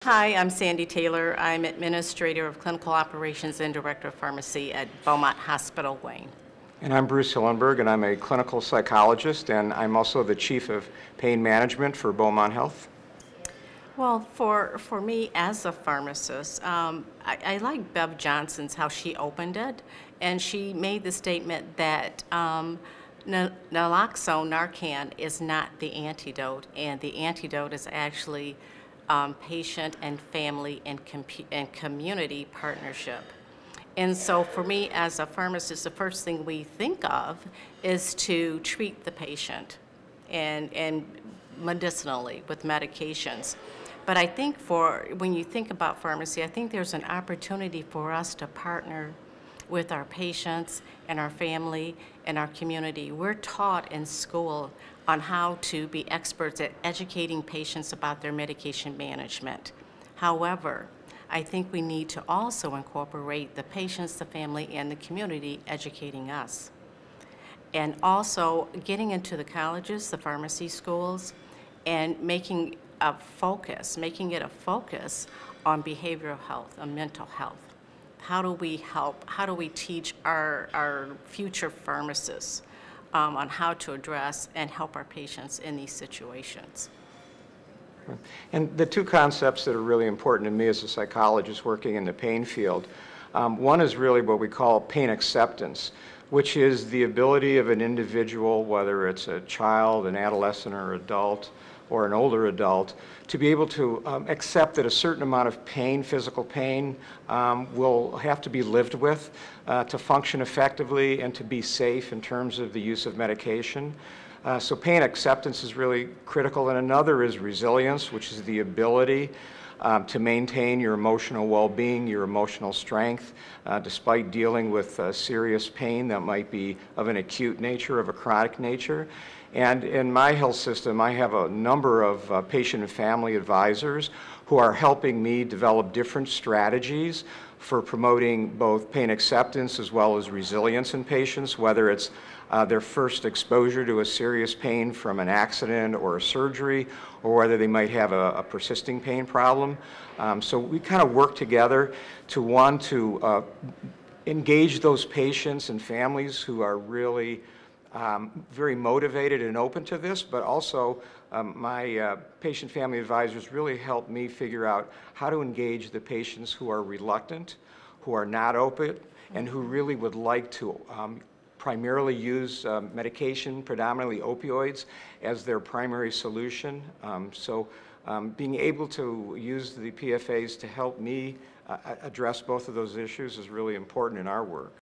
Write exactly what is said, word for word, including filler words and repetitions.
Hi, I'm Sandy Taylor. I'm Administrator of Clinical Operations and Director of Pharmacy at Beaumont Hospital, Wayne. And I'm Bruce Hillenberg, and I'm a clinical psychologist, and I'm also the Chief of Pain Management for Beaumont Health. Well, for, for me as a pharmacist, um, I, I like Bev Johnson's, how she opened it, and she made the statement that um, n- naloxone, Narcan, is not the antidote, and the antidote is actually um, patient and family and, compu- and community partnership. And so for me as a pharmacist, the first thing we think of is to treat the patient and, and medicinally with medications. But I think for, when you think about pharmacy, I think there's an opportunity for us to partner with our patients and our family and our community. We're taught in school on how to be experts at educating patients about their medication management. However, I think we need to also incorporate the patients, the family, and the community educating us. And also getting into the colleges, the pharmacy schools, and making a focus, making it a focus on behavioral health and mental health. How do we help, how do we teach our, our future pharmacists um, on how to address and help our patients in these situations? And the two concepts that are really important to me as a psychologist working in the pain field, um, one is really what we call pain acceptance, which is the ability of an individual, whether it's a child, an adolescent or adult, or an older adult, to be able to um, accept that a certain amount of pain, physical pain, um, will have to be lived with uh, to function effectively and to be safe in terms of the use of medication. Uh, so pain acceptance is really critical, and another is resilience, which is the ability um, to maintain your emotional well-being, your emotional strength, uh, despite dealing with uh, serious pain that might be of an acute nature, of a chronic nature. And in my health system, I have a number of uh, patient and family advisors who are helping me develop different strategies for promoting both pain acceptance as well as resilience in patients, whether it's uh, their first exposure to a serious pain from an accident or a surgery, or whether they might have a, a persisting pain problem. Um, so we kind of work together to want to uh, engage those patients and families who are really Um, very motivated and open to this, but also um, my uh, patient family advisors really help me figure out how to engage the patients who are reluctant, who are not open, and who really would like to um, primarily use um, medication, predominantly opioids, as their primary solution. Um, so um, being able to use the P F As to help me uh, address both of those issues is really important in our work.